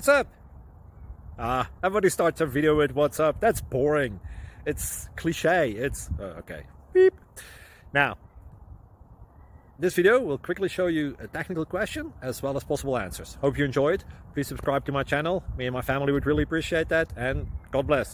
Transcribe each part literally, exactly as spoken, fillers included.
What's up? Ah, everybody starts a video with what's up. That's boring. It's cliche. It's uh, okay. Beep. Now, this video will quickly show you a technical question as well as possible answers. Hope you enjoyed. Please subscribe to my channel. Me and my family would really appreciate that, and God bless.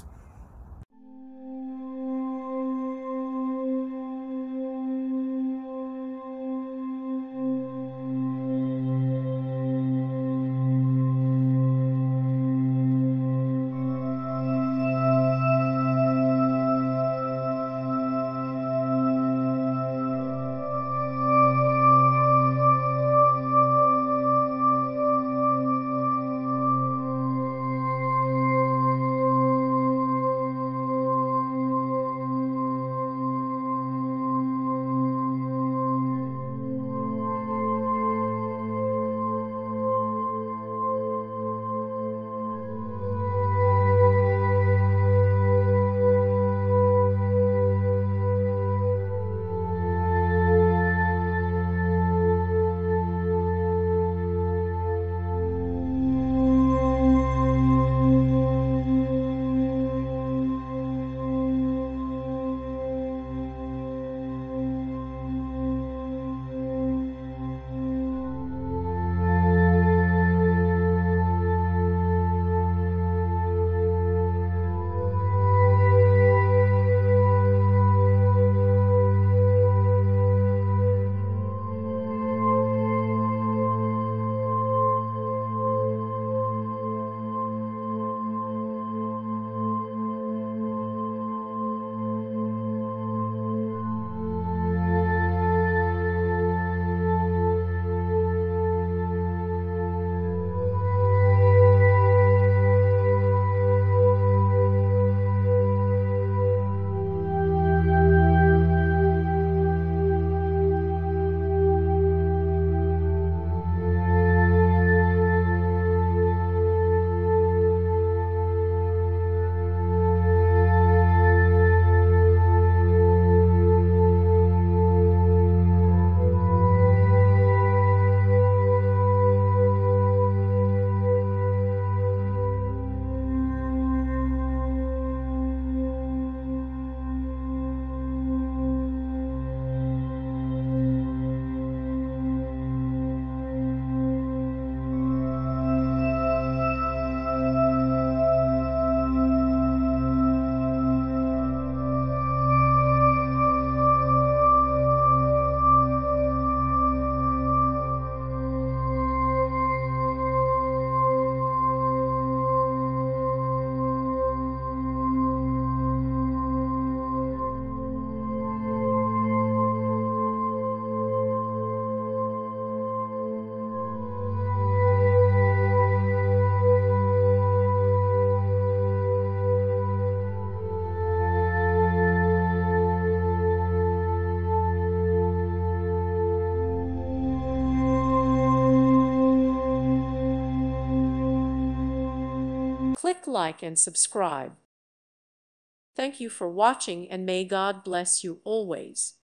Click like and subscribe. Thank you for watching, and may God bless you always.